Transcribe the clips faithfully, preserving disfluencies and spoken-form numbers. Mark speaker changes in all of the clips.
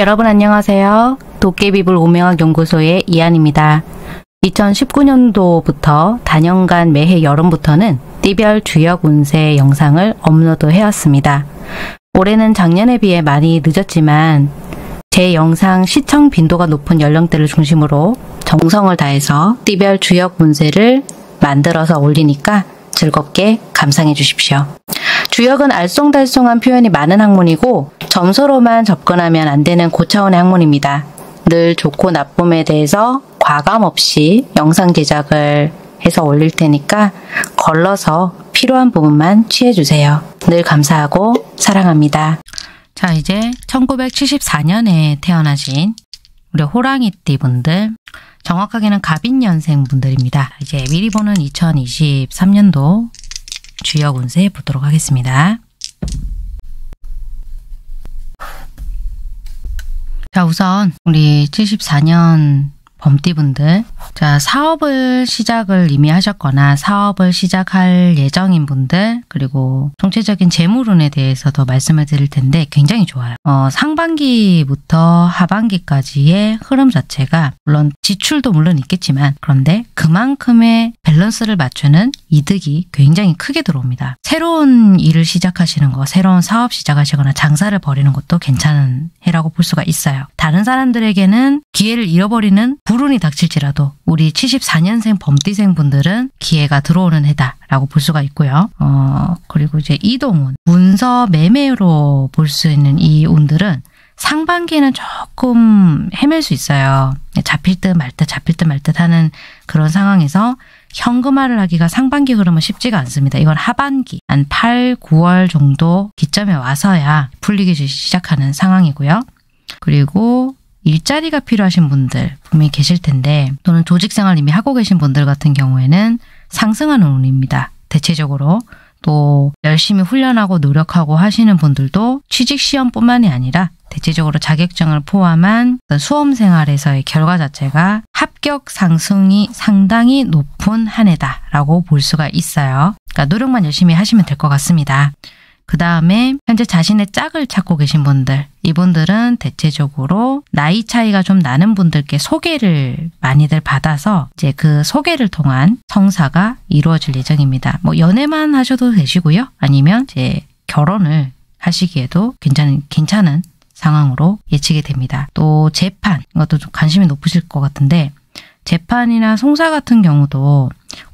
Speaker 1: 여러분 안녕하세요. 도깨비불 오명학 연구소의 이한입니다. 이천십구 년도부터 단연간 매해 여름부터는 띠별 주역 운세 영상을 업로드 해왔습니다. 올해는 작년에 비해 많이 늦었지만 제 영상 시청 빈도가 높은 연령대를 중심으로 정성을 다해서 띠별 주역 운세를 만들어서 올리니까 즐겁게 감상해 주십시오. 주역은 알쏭달쏭한 표현이 많은 학문이고 점수로만 접근하면 안 되는 고차원의 학문입니다. 늘 좋고 나쁨에 대해서 과감 없이 영상 제작을 해서 올릴 테니까 걸러서 필요한 부분만 취해주세요. 늘 감사하고 사랑합니다. 자, 이제 천구백칠십사 년에 태어나신 우리 호랑이띠 분들, 정확하게는 갑인년생 분들입니다. 이제 미리 보는 이천이십삼 년도 주역 운세 보도록 하겠습니다. 자, 우선 우리 칠십사 년 범띠분들, 자, 사업을 시작을 이미 하셨거나 사업을 시작할 예정인 분들, 그리고 총체적인 재물운에 대해서도 말씀을 드릴 텐데 굉장히 좋아요. 어, 상반기부터 하반기까지의 흐름 자체가 물론 지출도 물론 있겠지만 그런데 그만큼의 밸런스를 맞추는 이득이 굉장히 크게 들어옵니다. 새로운 일을 시작하시는 거, 새로운 사업 시작하시거나 장사를 벌이는 것도 괜찮은 해라고 볼 수가 있어요. 다른 사람들에게는 기회를 잃어버리는 불운이 닥칠지라도 우리 칠십사 년생 범띠생 분들은 기회가 들어오는 해다라고 볼 수가 있고요. 어, 그리고 이제 이동운, 문서 매매로 볼 수 있는 이 운들은 상반기에는 조금 헤맬 수 있어요. 잡힐 듯 말 듯 잡힐 듯 말 듯 하는 그런 상황에서 현금화를 하기가 상반기 흐름은 쉽지가 않습니다. 이건 하반기 한 팔, 구월 정도 기점에 와서야 풀리기 시작하는 상황이고요. 그리고 일자리가 필요하신 분들 분명히 계실 텐데, 또는 조직생활 이미 하고 계신 분들 같은 경우에는 상승하는 운입니다. 대체적으로 또 열심히 훈련하고 노력하고 하시는 분들도 취직시험뿐만이 아니라 대체적으로 자격증을 포함한 수험생활에서의 결과 자체가 합격 상승이 상당히 높은 한 해다라고 볼 수가 있어요. 그러니까 노력만 열심히 하시면 될 것 같습니다. 그 다음에 현재 자신의 짝을 찾고 계신 분들, 이분들은 대체적으로 나이 차이가 좀 나는 분들께 소개를 많이들 받아서 이제 그 소개를 통한 성사가 이루어질 예정입니다. 뭐 연애만 하셔도 되시고요. 아니면 이제 결혼을 하시기에도 괜찮은, 괜찮은 상황으로 예측이 됩니다. 또 재판, 이것도 좀 관심이 높으실 것 같은데, 재판이나 송사 같은 경우도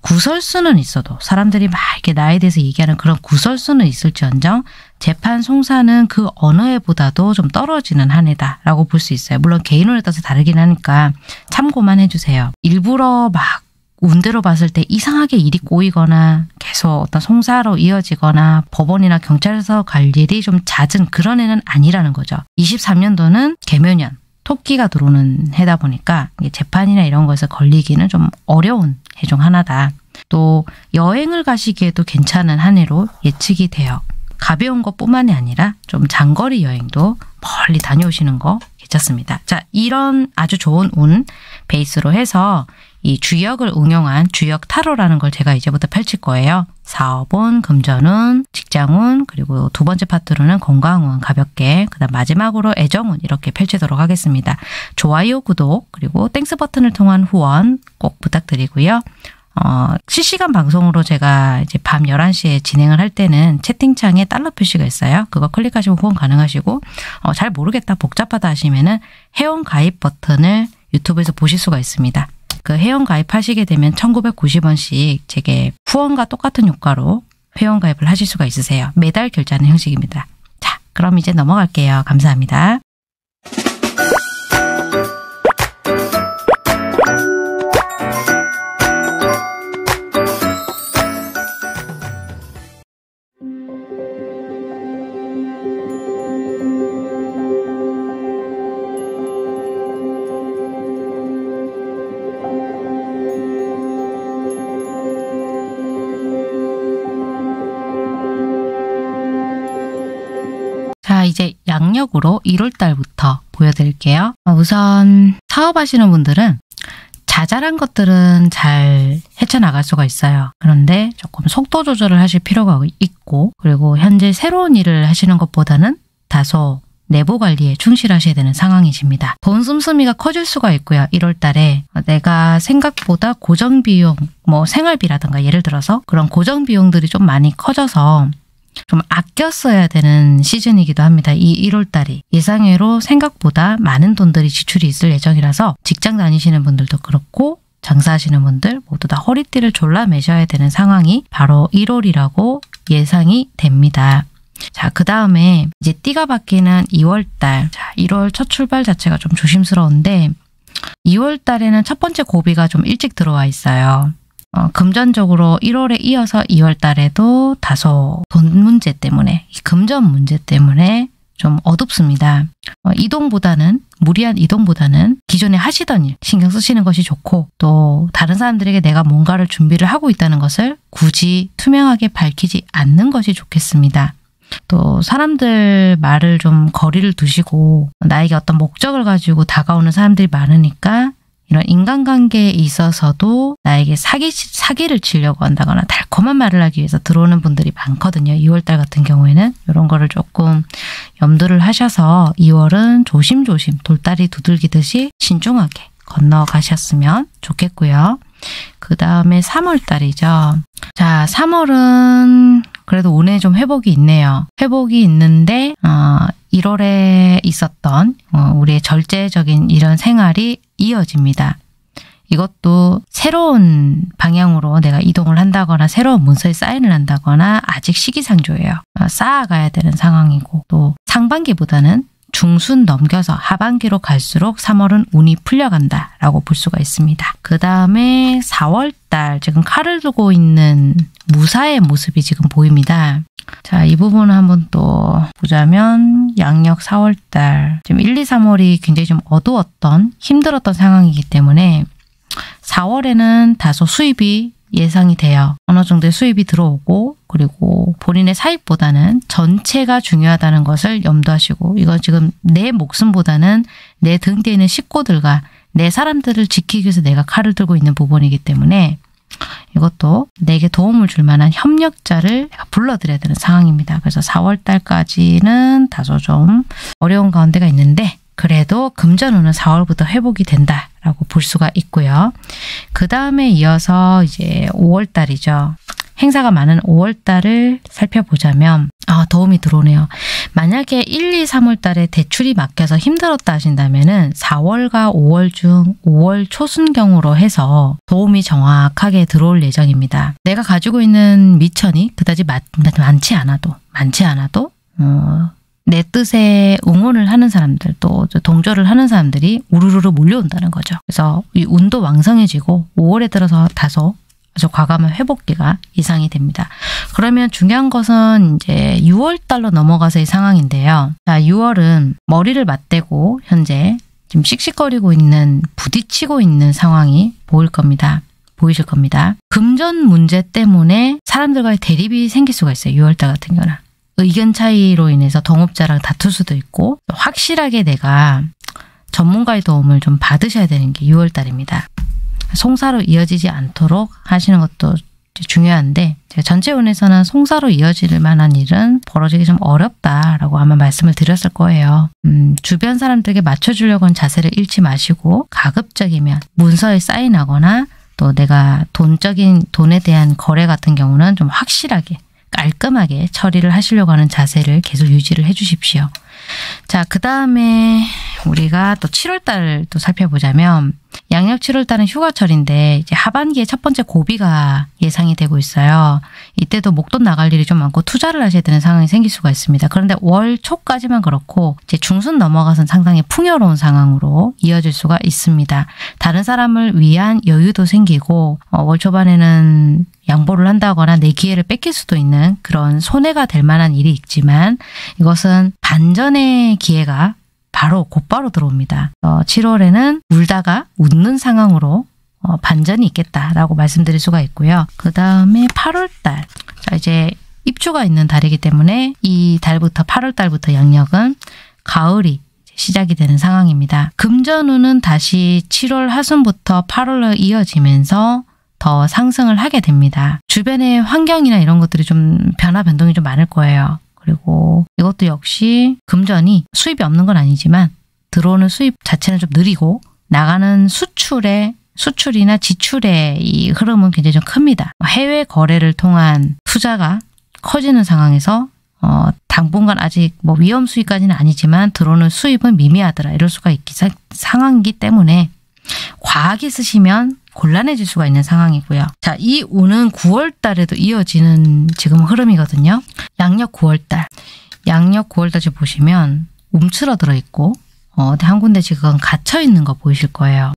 Speaker 1: 구설수는 있어도 사람들이 막 이렇게 나에 대해서 얘기하는 그런 구설수는 있을지언정 재판 송사는 그 어느 해보다도 좀 떨어지는 한 해다라고 볼 수 있어요. 물론 개인운에 따라서 다르긴 하니까 참고만 해주세요. 일부러 막 운대로 봤을 때 이상하게 일이 꼬이거나 계속 어떤 송사로 이어지거나 법원이나 경찰서 갈 일이 좀 잦은 그런 해는 아니라는 거죠. 이십삼 년도는 개묘년, 토끼가 들어오는 해다 보니까 재판이나 이런 거에서 걸리기는 좀 어려운 해 중 하나다. 또 여행을 가시기에도 괜찮은 한 해로 예측이 돼요. 가벼운 것뿐만이 아니라 좀 장거리 여행도 멀리 다녀오시는 거 괜찮습니다. 자, 이런 아주 좋은 운 베이스로 해서 이 주역을 응용한 주역 타로라는 걸 제가 이제부터 펼칠 거예요. 사업운, 금전운, 직장운, 그리고 두 번째 파트로는 건강운 가볍게, 그 다음 마지막으로 애정운 이렇게 펼치도록 하겠습니다. 좋아요, 구독, 그리고 땡스 버튼을 통한 후원 꼭 부탁드리고요. 어, 실시간 방송으로 제가 이제 밤 열한 시에 진행을 할 때는 채팅창에 달러 표시가 있어요. 그거 클릭하시고 후원 가능하시고, 어, 잘 모르겠다, 복잡하다 하시면은 회원 가입 버튼을 유튜브에서 보실 수가 있습니다. 그 회원 가입하시게 되면 천구백구십 원씩 제게 후원과 똑같은 효과로 회원 가입을 하실 수가 있으세요. 매달 결제하는 형식입니다. 자, 그럼 이제 넘어갈게요. 감사합니다. 자, 이제 양력으로 일월 달부터 보여드릴게요. 우선 사업하시는 분들은 자잘한 것들은 잘 헤쳐나갈 수가 있어요. 그런데 조금 속도 조절을 하실 필요가 있고, 그리고 현재 새로운 일을 하시는 것보다는 다소 내부 관리에 충실하셔야 되는 상황이십니다. 돈 씀씀이가 커질 수가 있고요. 일월 달에 내가 생각보다 고정 비용, 뭐 생활비라든가 예를 들어서 그런 고정 비용들이 좀 많이 커져서 좀 아껴 써야 되는 시즌이기도 합니다. 이 일월 달이 예상외로 생각보다 많은 돈들이 지출이 있을 예정이라서 직장 다니시는 분들도 그렇고 장사하시는 분들 모두 다 허리띠를 졸라 매셔야 되는 상황이 바로 일월이라고 예상이 됩니다. 자, 그 다음에 이제 띠가 바뀌는 이월 달. 자, 일월 첫 출발 자체가 좀 조심스러운데 이월 달에는 첫 번째 고비가 좀 일찍 들어와 있어요. 어, 금전적으로 일월에 이어서 이월 달에도 다소 돈 문제 때문에, 금전 문제 때문에 좀 어둡습니다. 어, 이동보다는, 무리한 이동보다는 기존에 하시던 일 신경 쓰시는 것이 좋고, 또 다른 사람들에게 내가 뭔가를 준비를 하고 있다는 것을 굳이 투명하게 밝히지 않는 것이 좋겠습니다. 또 사람들 말을 좀 거리를 두시고 나에게 어떤 목적을 가지고 다가오는 사람들이 많으니까 이런 인간관계에 있어서도 나에게 사기, 사기를 치려고 한다거나 달콤한 말을 하기 위해서 들어오는 분들이 많거든요. 이월 달 같은 경우에는 이런 거를 조금 염두를 하셔서 이월은 조심조심 돌다리 두들기듯이 신중하게 건너가셨으면 좋겠고요. 그 다음에 삼월 달이죠. 자, 삼월은 그래도 운에 좀 회복이 있네요. 회복이 있는데 어, 일월에 있었던 어, 우리의 절제적인 이런 생활이 이어집니다. 이것도 새로운 방향으로 내가 이동을 한다거나 새로운 문서에 사인을 한다거나 아직 시기상조예요. 어, 쌓아가야 되는 상황이고 또 상반기보다는 중순 넘겨서 하반기로 갈수록 삼월은 운이 풀려간다 라고 볼 수가 있습니다. 그 다음에 사월 달 지금 칼을 두고 있는 무사의 모습이 지금 보입니다. 자, 이 부분을 한번 또 보자면 양력 사월 달 지금 일, 이, 삼월이 굉장히 좀 어두웠던 힘들었던 상황이기 때문에 사월에는 다소 수입이 예상이 돼요. 어느 정도의 수입이 들어오고 그리고 본인의 사익보다는 전체가 중요하다는 것을 염두하시고 이건 지금 내 목숨보다는 내 등 뒤에 있는 식구들과 내 사람들을 지키기 위해서 내가 칼을 들고 있는 부분이기 때문에 이것도 내게 도움을 줄 만한 협력자를 불러들여야 되는 상황입니다. 그래서 사월 달까지는 다소 좀 어려운 가운데가 있는데 그래도 금전운은 사월부터 회복이 된다라고 볼 수가 있고요. 그 다음에 이어서 이제 오월 달이죠. 행사가 많은 오월 달을 살펴보자면 아, 도움이 들어오네요. 만약에 일, 이, 삼월 달에 대출이 막혀서 힘들었다 하신다면은 사월과 오월 중 오월 초순경으로 해서 도움이 정확하게 들어올 예정입니다. 내가 가지고 있는 미천이 그다지 많, 많지 않아도 많지 않아도 어, 내 뜻에 응원을 하는 사람들 또 동조를 하는 사람들이 우르르르 몰려온다는 거죠. 그래서 이 운도 왕성해지고 오월에 들어서 다소 아주 과감한 회복기가 예상이 됩니다. 그러면 중요한 것은 이제 유월 달로 넘어가서의 상황인데요. 자, 유월은 머리를 맞대고 현재 지금 씩씩거리고 있는 부딪히고 있는 상황이 보일 겁니다. 보이실 겁니다. 금전 문제 때문에 사람들과의 대립이 생길 수가 있어요. 유월 달 같은 경우는. 의견 차이로 인해서 동업자랑 다툴 수도 있고 확실하게 내가 전문가의 도움을 좀 받으셔야 되는 게 유월 달입니다. 송사로 이어지지 않도록 하시는 것도 중요한데 제가 전체 운에서는 송사로 이어질 만한 일은 벌어지기 좀 어렵다라고 아마 말씀을 드렸을 거예요. 음, 주변 사람들에게 맞춰주려고 하는 자세를 잃지 마시고 가급적이면 문서에 사인하거나 또 내가 돈적인 돈에 대한 거래 같은 경우는 좀 확실하게 깔끔하게 처리를 하시려고 하는 자세를 계속 유지를 해 주십시오. 자, 그 다음에 우리가 또 칠월 달을 또 살펴보자면 양력 칠월 달은 휴가철인데 이제 하반기에 첫 번째 고비가 예상이 되고 있어요. 이때도 목돈 나갈 일이 좀 많고 투자를 하셔야 되는 상황이 생길 수가 있습니다. 그런데 월 초까지만 그렇고 이제 중순 넘어가서는 상당히 풍요로운 상황으로 이어질 수가 있습니다. 다른 사람을 위한 여유도 생기고 어, 월 초반에는 양보를 한다거나 내 기회를 뺏길 수도 있는 그런 손해가 될 만한 일이 있지만 이것은 반전의 기회가 바로 곧바로 들어옵니다. 어, 칠월에는 울다가 웃는 상황으로 어, 반전이 있겠다라고 말씀드릴 수가 있고요. 그 다음에 팔월 달. 자, 이제 입주가 있는 달이기 때문에 이 달부터 팔월 달부터 양력은 가을이 시작이 되는 상황입니다. 금전운은 다시 칠월 하순부터 팔월로 이어지면서 더 상승을 하게 됩니다. 주변의 환경이나 이런 것들이 좀 변화 변동이 좀 많을 거예요. 그리고 이것도 역시 금전이 수입이 없는 건 아니지만 들어오는 수입 자체는 좀 느리고 나가는 수출의 수출이나 지출의 이 흐름은 굉장히 좀 큽니다. 해외 거래를 통한 투자가 커지는 상황에서 어, 당분간 아직 뭐 위험 수익까지는 아니지만 들어오는 수입은 미미하더라 이럴 수가 있기 상황이기 때문에 과하게 쓰시면 곤란해질 수가 있는 상황이고요. 자, 이 운은 구월 달에도 이어지는 지금 흐름이거든요. 양력 구월 달. 양력 구월 달에 보시면 움츠러들어 있고 어, 한 군데 지금 갇혀 있는 거 보이실 거예요.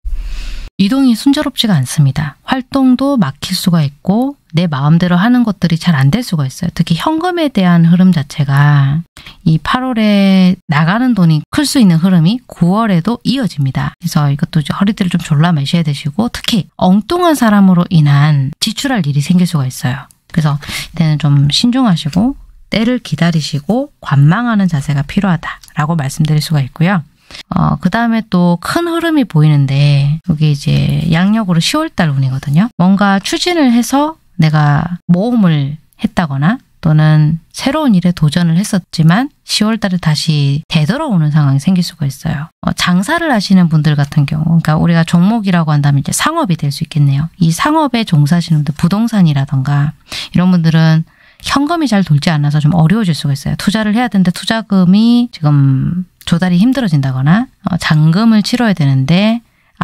Speaker 1: 이동이 순조롭지가 않습니다. 활동도 막힐 수가 있고 내 마음대로 하는 것들이 잘 안 될 수가 있어요. 특히 현금에 대한 흐름 자체가 이 팔월에 나가는 돈이 클 수 있는 흐름이 구월에도 이어집니다. 그래서 이것도 허리띠를 좀 졸라 매셔야 되시고 특히 엉뚱한 사람으로 인한 지출할 일이 생길 수가 있어요. 그래서 이때는 좀 신중하시고 때를 기다리시고 관망하는 자세가 필요하다라고 말씀드릴 수가 있고요. 어, 그 다음에 또 큰 흐름이 보이는데 여기 이제 양력으로 시월 달 운이거든요. 뭔가 추진을 해서 내가 모험을 했다거나 또는 새로운 일에 도전을 했었지만 시월 달에 다시 되돌아오는 상황이 생길 수가 있어요. 어, 장사를 하시는 분들 같은 경우, 그러니까 우리가 종목이라고 한다면 이제 상업이 될 수 있겠네요. 이 상업에 종사하시는 분들, 부동산이라던가 이런 분들은 현금이 잘 돌지 않아서 좀 어려워질 수가 있어요. 투자를 해야 되는데 투자금이 지금 조달이 힘들어진다거나 어, 잔금을 치러야 되는데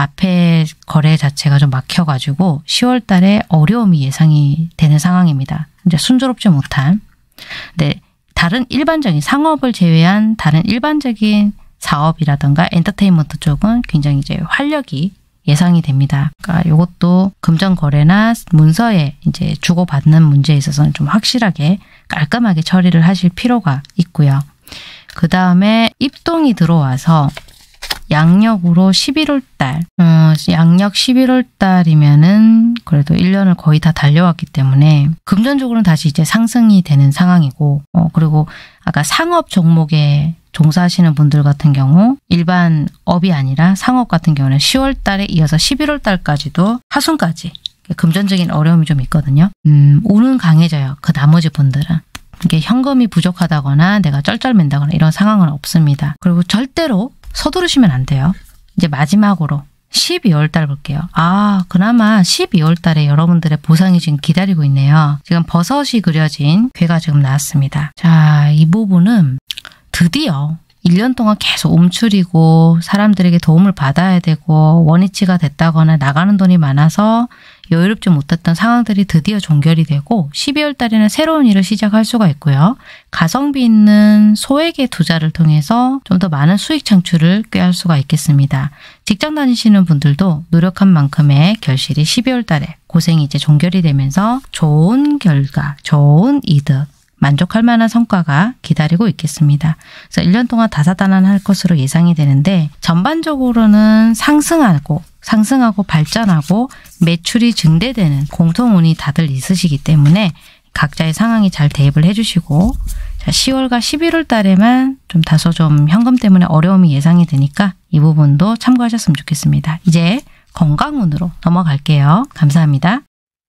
Speaker 1: 앞에 거래 자체가 좀 막혀가지고 시월 달에 어려움이 예상이 되는 상황입니다. 이제 순조롭지 못한. 근데 다른 일반적인 상업을 제외한 다른 일반적인 사업이라든가 엔터테인먼트 쪽은 굉장히 이제 활력이 예상이 됩니다. 그러니까 이것도 금전 거래나 문서에 이제 주고받는 문제에 있어서는 좀 확실하게 깔끔하게 처리를 하실 필요가 있고요. 그 다음에 입동이 들어와서 양력으로 십일월 달, 어, 양력 십일월 달이면은 그래도 일 년을 거의 다 달려왔기 때문에 금전적으로는 다시 이제 상승이 되는 상황이고, 어, 그리고 아까 상업 종목에 종사하시는 분들 같은 경우 일반 업이 아니라 상업 같은 경우는 시월 달에 이어서 십일월 달까지도 하순까지 금전적인 어려움이 좀 있거든요. 음, 운은 강해져요. 그 나머지 분들은. 이게 현금이 부족하다거나 내가 쩔쩔맨다거나 이런 상황은 없습니다. 그리고 절대로 서두르시면 안 돼요. 이제 마지막으로 십이월 달 볼게요. 아, 그나마 십이월 달에 여러분들의 보상이 지금 기다리고 있네요. 지금 버섯이 그려진 괴가 지금 나왔습니다. 자, 이 부분은 드디어 일 년 동안 계속 움츠리고 사람들에게 도움을 받아야 되고 원위치가 됐다거나 나가는 돈이 많아서 여유롭지 못했던 상황들이 드디어 종결이 되고 십이월 달에는 새로운 일을 시작할 수가 있고요. 가성비 있는 소액의 투자를 통해서 좀 더 많은 수익 창출을 꾀할 수가 있겠습니다. 직장 다니시는 분들도 노력한 만큼의 결실이 십이월 달에 고생이 이제 종결이 되면서 좋은 결과, 좋은 이득, 만족할 만한 성과가 기다리고 있겠습니다. 그래서 일 년 동안 다사다난할 것으로 예상이 되는데 전반적으로는 상승하고 상승하고 발전하고 매출이 증대되는 공통운이 다들 있으시기 때문에 각자의 상황이 잘 대입을 해주시고, 자, 시월과 십일월 달에만 좀 다소 좀 현금 때문에 어려움이 예상이 되니까 이 부분도 참고하셨으면 좋겠습니다. 이제 건강운으로 넘어갈게요. 감사합니다.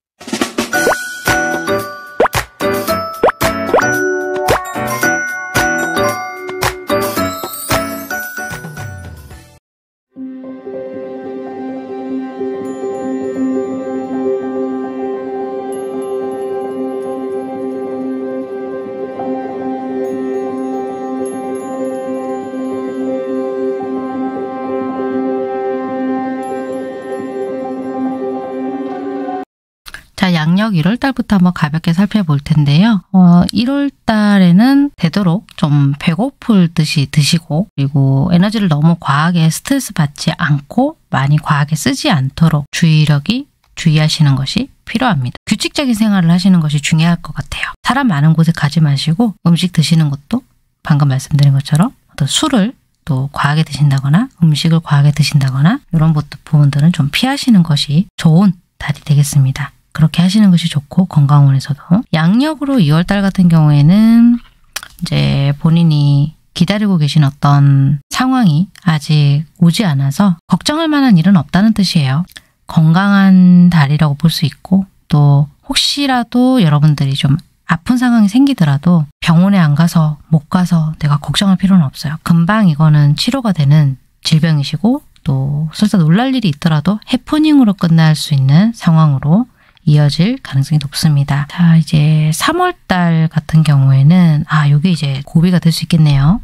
Speaker 1: 양력 일월 달부터 한번 가볍게 살펴볼 텐데요. 어, 일월 달에는 되도록 좀 배고플 듯이 드시고, 그리고 에너지를 너무 과하게 스트레스 받지 않고 많이 과하게 쓰지 않도록 주의력이 주의하시는 것이 필요합니다. 규칙적인 생활을 하시는 것이 중요할 것 같아요. 사람 많은 곳에 가지 마시고 음식 드시는 것도 방금 말씀드린 것처럼 어떤 술을 또 과하게 드신다거나 음식을 과하게 드신다거나 이런 부분들은 좀 피하시는 것이 좋은 달이 되겠습니다. 그렇게 하시는 것이 좋고, 건강운에서도 양력으로 이월 달 같은 경우에는 이제 본인이 기다리고 계신 어떤 상황이 아직 오지 않아서 걱정할 만한 일은 없다는 뜻이에요. 건강한 달이라고 볼 수 있고, 또 혹시라도 여러분들이 좀 아픈 상황이 생기더라도 병원에 안 가서 못 가서 내가 걱정할 필요는 없어요. 금방 이거는 치료가 되는 질병이시고 또 설사 놀랄 일이 있더라도 해프닝으로 끝날 수 있는 상황으로 이어질 가능성이 높습니다. 자, 이제 삼월 달 같은 경우에는 아, 이게 이제 고비가 될 수 있겠네요.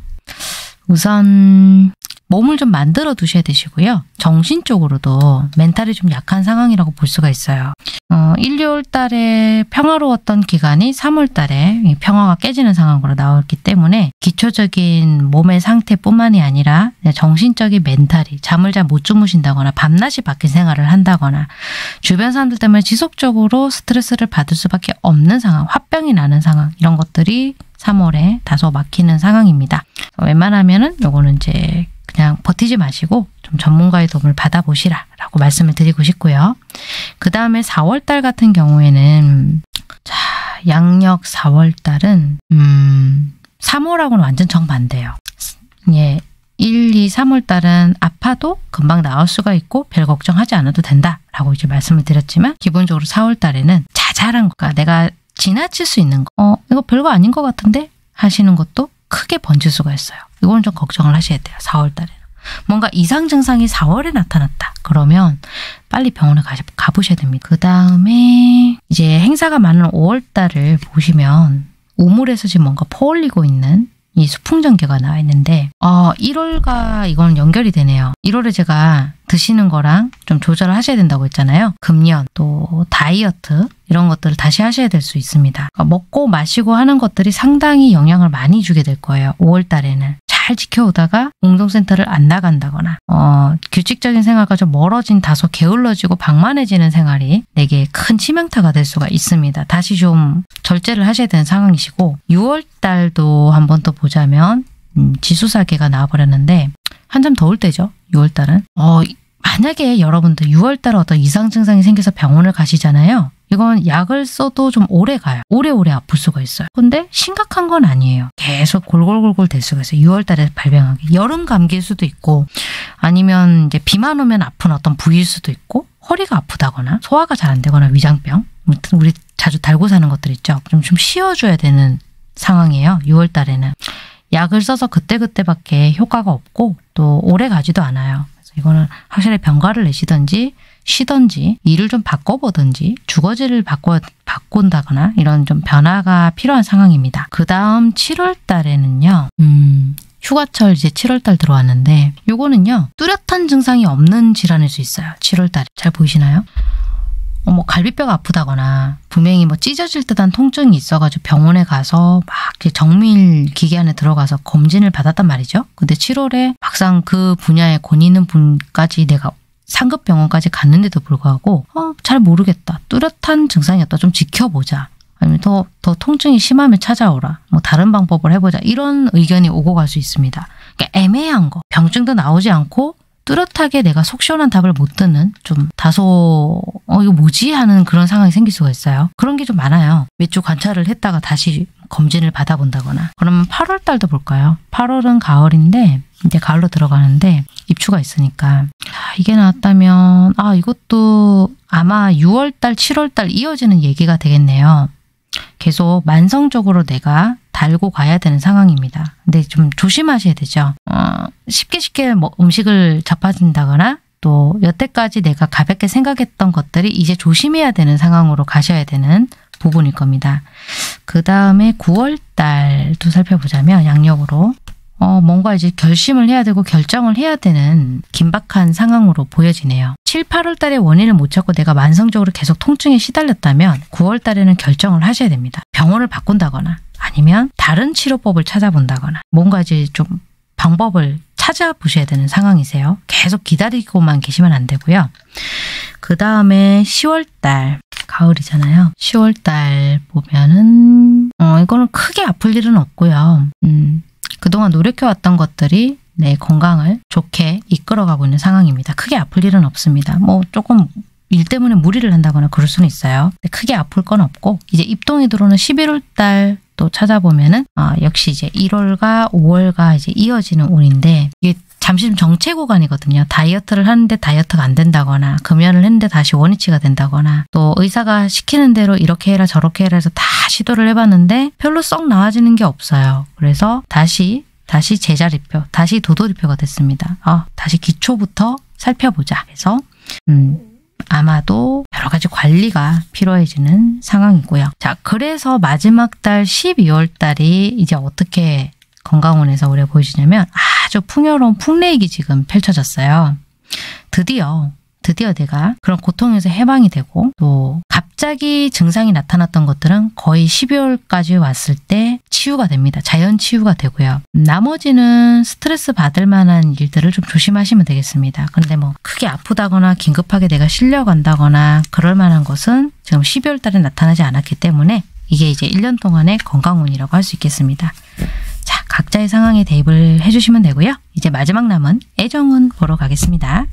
Speaker 1: 우선 몸을 좀 만들어 두셔야 되시고요. 정신적으로도 멘탈이 좀 약한 상황이라고 볼 수가 있어요. 어, 일, 이월 달에 평화로웠던 기간이 삼월 달에 평화가 깨지는 상황으로 나왔기 때문에 기초적인 몸의 상태뿐만이 아니라 정신적인 멘탈이 잠을 잘 못 주무신다거나 밤낮이 바뀐 생활을 한다거나 주변 사람들 때문에 지속적으로 스트레스를 받을 수밖에 없는 상황, 화병이 나는 상황 이런 것들이 삼월에 다소 막히는 상황입니다. 웬만하면은 요거는 이제 그냥 버티지 마시고 좀 전문가의 도움을 받아보시라 라고 말씀을 드리고 싶고요. 그 다음에 사월 달 같은 경우에는 자, 양력 사월 달은 음, 삼월하고는 완전 정반대예요. 예, 일, 이, 삼월 달은 아파도 금방 나을 수가 있고 별 걱정하지 않아도 된다 라고 이제 말씀을 드렸지만 기본적으로 사월 달에는 자잘한 거가 내가 지나칠 수 있는 거, 어, 이거 별거 아닌 것 같은데 하시는 것도 크게 번질 수가 있어요. 이건 좀 걱정을 하셔야 돼요. 사월 달에는. 뭔가 이상 증상이 사월에 나타났다. 그러면 빨리 병원에 가, 가보셔야 됩니다. 그 다음에 이제 행사가 많은 오월 달을 보시면 우물에서 지금 뭔가 퍼올리고 있는 이 수풍전개가 나와 있는데 어, 일월과 이건 연결이 되네요. 일월에 제가 드시는 거랑 좀 조절을 하셔야 된다고 했잖아요. 금연, 또 다이어트 이런 것들을 다시 하셔야 될 수 있습니다. 그러니까 먹고 마시고 하는 것들이 상당히 영향을 많이 주게 될 거예요. 오월 달에는. 잘 지켜오다가 운동센터를 안 나간다거나 어, 규칙적인 생활과 좀 멀어진 다소 게을러지고 방만해지는 생활이 내게 큰 치명타가 될 수가 있습니다. 다시 좀 절제를 하셔야 되는 상황이시고 유월 달도 한번 또 보자면 음, 지수사계가 나와버렸는데 한참 더울 때죠. 유월 달은. 어, 만약에 여러분들 유월 달에 어떤 이상 증상이 생겨서 병원을 가시잖아요. 이건 약을 써도 좀 오래 가요. 오래오래 아플 수가 있어요. 근데 심각한 건 아니에요. 계속 골골골골 될 수가 있어요. 유월 달에 발병하게. 여름 감기일 수도 있고 아니면 이제 비만 오면 아픈 어떤 부위일 수도 있고 허리가 아프다거나 소화가 잘 안 되거나 위장병. 아무튼 우리 자주 달고 사는 것들 있죠. 좀, 좀 쉬어줘야 되는 상황이에요. 유월 달에는. 약을 써서 그때그때밖에 효과가 없고 또 오래 가지도 않아요. 그래서 이거는 확실히 병가를 내시든지 쉬든지 일을 좀 바꿔보든지 주거지를 바꿔, 바꾼다거나 이런 좀 변화가 필요한 상황입니다. 그 다음 칠월 달에는요. 음, 휴가철 이제 칠월 달 들어왔는데 요거는요. 뚜렷한 증상이 없는 질환일 수 있어요. 칠월 달에. 잘 보이시나요? 어, 뭐 갈비뼈가 아프다거나 분명히 뭐 찢어질 듯한 통증이 있어가지고 병원에 가서 막 정밀 기계 안에 들어가서 검진을 받았단 말이죠. 근데 칠월에 막상 그 분야에 권위 있는 분까지 내가 상급 병원까지 갔는데도 불구하고 어, 잘 모르겠다. 뚜렷한 증상이었다. 좀 지켜보자. 아니면 더, 더 통증이 심하면 찾아오라. 뭐 다른 방법을 해보자. 이런 의견이 오고 갈 수 있습니다. 그러니까 애매한 거. 병증도 나오지 않고 뚜렷하게 내가 속 시원한 답을 못 듣는 좀 다소 어 이거 뭐지 하는 그런 상황이 생길 수가 있어요. 그런 게 좀 많아요. 몇 주 관찰을 했다가 다시 검진을 받아본다거나. 그러면 팔월 달도 볼까요? 팔월은 가을인데 이제 가을로 들어가는데 입추가 있으니까 아, 이게 나왔다면 아 이것도 아마 유월 달, 칠월 달 이어지는 얘기가 되겠네요. 계속 만성적으로 내가 달고 가야 되는 상황입니다. 근데 좀 조심하셔야 되죠. 어, 쉽게 쉽게 뭐 음식을 접하신다거나 또 여태까지 내가 가볍게 생각했던 것들이 이제 조심해야 되는 상황으로 가셔야 되는 부분일 겁니다. 그 다음에 구월 달도 살펴보자면 양력으로 어, 뭔가 이제 결심을 해야 되고 결정을 해야 되는 긴박한 상황으로 보여지네요. 칠, 팔월 달에 원인을 못 찾고 내가 만성적으로 계속 통증에 시달렸다면 구월 달에는 결정을 하셔야 됩니다. 병원을 바꾼다거나 아니면 다른 치료법을 찾아본다거나 뭔가 이제 좀 방법을 찾아보셔야 되는 상황이세요. 계속 기다리고만 계시면 안 되고요. 그 다음에 시월 달, 가을이잖아요. 시월 달 보면은 어, 이거는 크게 아플 일은 없고요. 음, 그동안 노력해왔던 것들이 내 건강을 좋게 이끌어가고 있는 상황입니다. 크게 아플 일은 없습니다. 뭐 조금 일 때문에 무리를 한다거나 그럴 수는 있어요. 근데 크게 아플 건 없고 이제 입동이 들어오는 십일월 달 또 찾아보면은 아, 역시 이제 일월과 오월과 이제 이어지는 운인데 이게 잠시 좀 정체 구간이거든요. 다이어트를 하는데 다이어트가 안 된다거나 금연을 했는데 다시 원위치가 된다거나 또 의사가 시키는 대로 이렇게 해라 저렇게 해라 해서 다 시도를 해봤는데 별로 썩 나아지는 게 없어요. 그래서 다시 다시 제자리표, 다시 도돌이표가 됐습니다. 아, 다시 기초부터 살펴보자 해서 음, 아마도 여러 가지 관리가 필요해지는 상황이고요. 자, 그래서 마지막 달 십이월 달이 이제 어떻게 건강운에서 우리가 보여지냐면 아주 풍요로운 풍레익이 지금 펼쳐졌어요. 드디어 드디어 내가 그런 고통에서 해방이 되고 또 갑자기 증상이 나타났던 것들은 거의 십이월까지 왔을 때 치유가 됩니다. 자연 치유가 되고요. 나머지는 스트레스 받을 만한 일들을 좀 조심하시면 되겠습니다. 그런데 뭐 크게 아프다거나 긴급하게 내가 실려간다거나 그럴 만한 것은 지금 십이월 달에 나타나지 않았기 때문에 이게 이제 일 년 동안의 건강운이라고 할 수 있겠습니다. 자, 각자의 상황에 대입을 해주시면 되고요. 이제 마지막 남은 애정운 보러 가겠습니다.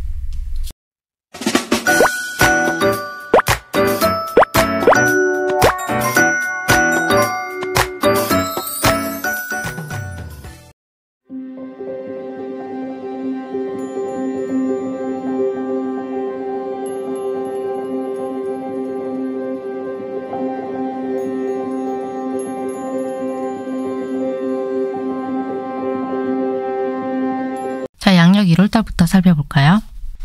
Speaker 1: 자, 양력 일월 달부터 살펴볼까요?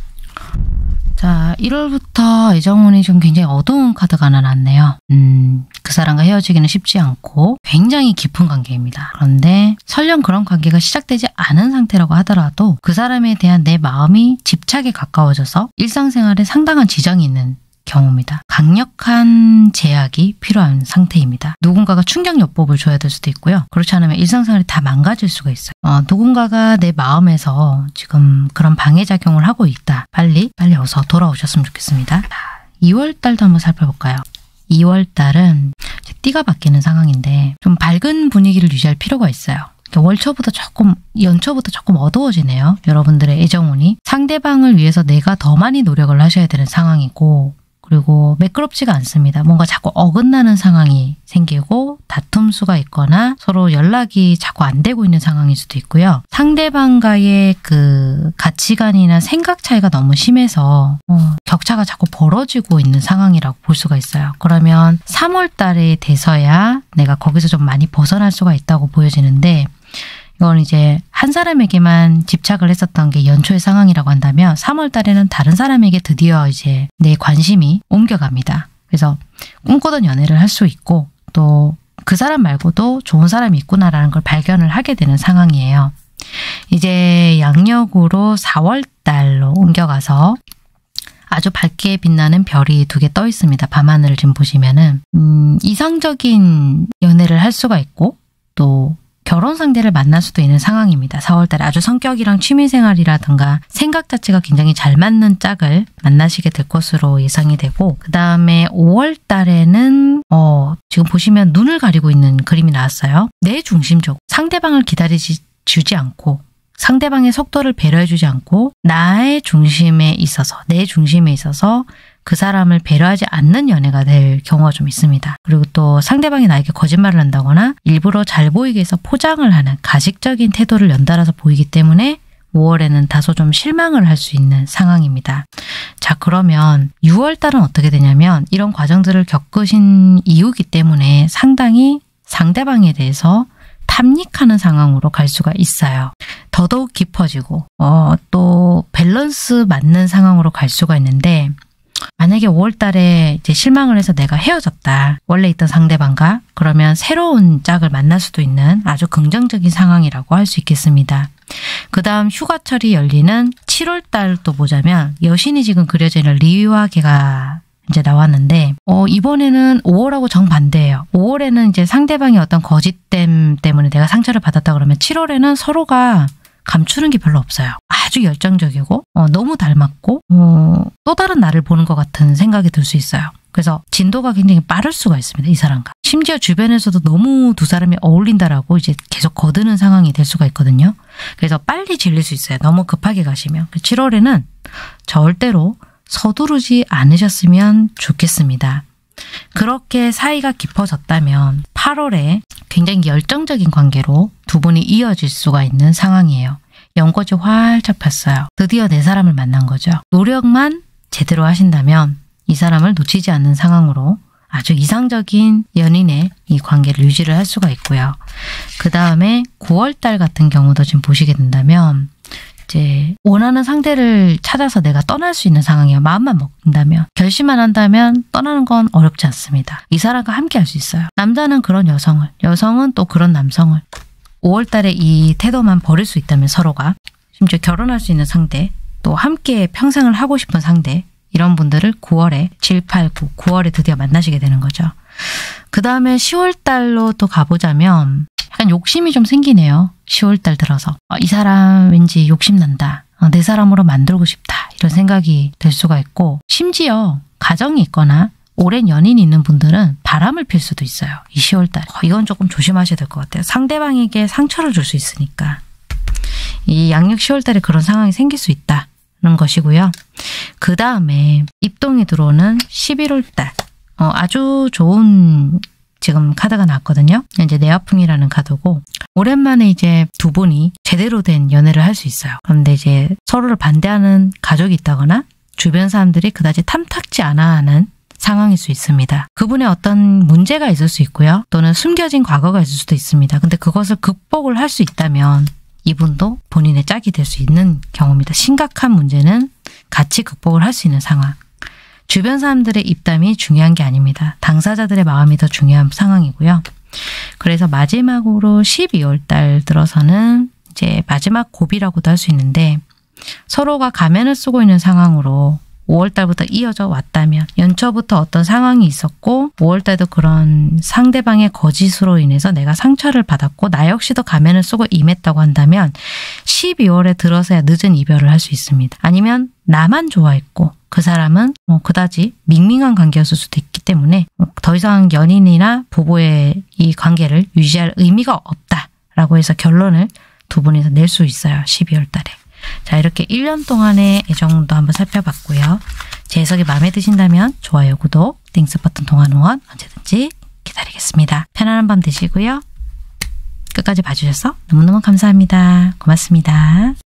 Speaker 1: 자, 일월부터 애정운이 좀 굉장히 어두운 카드가 하나 났네요. 음, 그 사람과 헤어지기는 쉽지 않고 굉장히 깊은 관계입니다. 그런데 설령 그런 관계가 시작되지 않은 상태라고 하더라도 그 사람에 대한 내 마음이 집착에 가까워져서 일상생활에 상당한 지장이 있는 경우입니다. 강력한 제약이 필요한 상태입니다. 누군가가 충격요법을 줘야 될 수도 있고요. 그렇지 않으면 일상생활이 다 망가질 수가 있어요. 어, 누군가가 내 마음에서 지금 그런 방해작용을 하고 있다. 빨리 빨리 어서 돌아오셨으면 좋겠습니다. 이월 달도 한번 살펴볼까요? 이월 달은 띠가 바뀌는 상황인데 좀 밝은 분위기를 유지할 필요가 있어요. 월초부터 조금, 연초부터 조금 어두워지네요. 여러분들의 애정운이. 상대방을 위해서 내가 더 많이 노력을 하셔야 되는 상황이고 그리고 매끄럽지가 않습니다. 뭔가 자꾸 어긋나는 상황이 생기고 다툼수가 있거나 서로 연락이 자꾸 안 되고 있는 상황일 수도 있고요. 상대방과의 그 가치관이나 생각 차이가 너무 심해서 어, 격차가 자꾸 벌어지고 있는 상황이라고 볼 수가 있어요. 그러면 삼월 달에 돼서야 내가 거기서 좀 많이 벗어날 수가 있다고 보여지는데 이건 이제 한 사람에게만 집착을 했었던 게 연초의 상황이라고 한다면 삼월 달에는 다른 사람에게 드디어 이제 내 관심이 옮겨갑니다. 그래서 꿈꾸던 연애를 할 수 있고 또 그 사람 말고도 좋은 사람이 있구나라는 걸 발견을 하게 되는 상황이에요. 이제 양력으로 사월 달로 옮겨가서 아주 밝게 빛나는 별이 두 개 떠 있습니다. 밤하늘을 지금 보시면은 음, 이상적인 연애를 할 수가 있고 또 결혼 상대를 만날 수도 있는 상황입니다. 사월 달에 아주 성격이랑 취미생활이라든가 생각 자체가 굉장히 잘 맞는 짝을 만나시게 될 것으로 예상이 되고 그 다음에 오월 달에는 어, 지금 보시면 눈을 가리고 있는 그림이 나왔어요. 내 중심적 상대방을 기다리지 주지 않고 상대방의 속도를 배려해주지 않고 나의 중심에 있어서 내 중심에 있어서 그 사람을 배려하지 않는 연애가 될 경우가 좀 있습니다. 그리고 또 상대방이 나에게 거짓말을 한다거나 일부러 잘 보이게 해서 포장을 하는 가식적인 태도를 연달아서 보이기 때문에 오월에는 다소 좀 실망을 할 수 있는 상황입니다. 자, 그러면 유월 달은 어떻게 되냐면 이런 과정들을 겪으신 이유이기 때문에 상당히 상대방에 대해서 탐닉하는 상황으로 갈 수가 있어요. 더더욱 깊어지고 어, 또 밸런스 맞는 상황으로 갈 수가 있는데 만약에 오월 달에 이제 실망을 해서 내가 헤어졌다. 원래 있던 상대방과 그러면 새로운 짝을 만날 수도 있는 아주 긍정적인 상황이라고 할 수 있겠습니다. 그 다음 휴가철이 열리는 칠월 달도 보자면 여신이 지금 그려져 있는 리와 개가 이제 나왔는데 어, 이번에는 오월하고 정반대예요. 오월에는 이제 상대방이 어떤 거짓됨 때문에 내가 상처를 받았다 그러면 칠월에는 서로가 감추는 게 별로 없어요. 아주 열정적이고 어, 너무 닮았고 어, 또 다른 나를 보는 것 같은 생각이 들 수 있어요. 그래서 진도가 굉장히 빠를 수가 있습니다. 이 사람과. 심지어 주변에서도 너무 두 사람이 어울린다라고 이제 계속 거드는 상황이 될 수가 있거든요. 그래서 빨리 질릴 수 있어요. 너무 급하게 가시면. 칠월에는 절대로 서두르지 않으셨으면 좋겠습니다. 그렇게 사이가 깊어졌다면 팔월에 굉장히 열정적인 관계로 두 분이 이어질 수가 있는 상황이에요. 연꽃이 활짝 폈어요. 드디어 내 사람을 만난 거죠. 노력만 제대로 하신다면 이 사람을 놓치지 않는 상황으로 아주 이상적인 연인의 이 관계를 유지를 할 수가 있고요. 그 다음에 구월달 같은 경우도 지금 보시게 된다면 이제 원하는 상대를 찾아서 내가 떠날 수 있는 상황이에요. 마음만 먹는다면. 결심만 한다면 떠나는 건 어렵지 않습니다. 이 사람과 함께 할 수 있어요. 남자는 그런 여성을, 여성은 또 그런 남성을. 오월달에 이 태도만 버릴 수 있다면 서로가 심지어 결혼할 수 있는 상대, 또 함께 평생을 하고 싶은 상대, 이런 분들을 구월에 칠, 팔, 구, 구월에 드디어 만나시게 되는 거죠. 그 다음에 시월달로 또 가보자면 약간 욕심이 좀 생기네요. 시월달 들어서. 어, 이 사람 왠지 욕심난다. 어, 내 사람으로 만들고 싶다. 이런 생각이 들 수가 있고 심지어 가정이 있거나 오랜 연인이 있는 분들은 바람을 필 수도 있어요. 이 시월달에. 어, 이건 조금 조심하셔야 될 것 같아요. 상대방에게 상처를 줄 수 있으니까. 이 양력 시월달에 그런 상황이 생길 수 있다. 는 것이고요. 그 다음에 입동이 들어오는 십일월달 어, 아주 좋은 지금 카드가 나왔거든요. 이제 내화풍이라는 카드고 오랜만에 이제 두 분이 제대로 된 연애를 할 수 있어요. 그런데 이제 서로를 반대하는 가족이 있다거나 주변 사람들이 그다지 탐탁지 않아 하는 상황일 수 있습니다. 그분의 어떤 문제가 있을 수 있고요. 또는 숨겨진 과거가 있을 수도 있습니다. 근데 그것을 극복을 할 수 있다면 이분도 본인의 짝이 될 수 있는 경우입니다. 심각한 문제는 같이 극복을 할 수 있는 상황. 주변 사람들의 입담이 중요한 게 아닙니다. 당사자들의 마음이 더 중요한 상황이고요. 그래서 마지막으로 십이월 달 들어서는 이제 마지막 고비라고도 할 수 있는데 서로가 가면을 쓰고 있는 상황으로 오월 달부터 이어져 왔다면 연초부터 어떤 상황이 있었고 오월 달도 그런 상대방의 거짓으로 인해서 내가 상처를 받았고 나 역시도 가면을 쓰고 임했다고 한다면 십이월에 들어서야 늦은 이별을 할 수 있습니다. 아니면 나만 좋아했고 그 사람은 뭐 그다지 밍밍한 관계였을 수도 있기 때문에 더 이상 연인이나 부부의 이 관계를 유지할 의미가 없다라고 해서 결론을 두 분이서 낼 수 있어요. 십이월 달에. 자, 이렇게 일 년 동안의 애정도 한번 살펴봤고요. 제 해석이 마음에 드신다면 좋아요, 구독, 땡스 버튼 동안 후원 언제든지 기다리겠습니다. 편안한 밤 되시고요. 끝까지 봐주셔서 너무너무 감사합니다. 고맙습니다.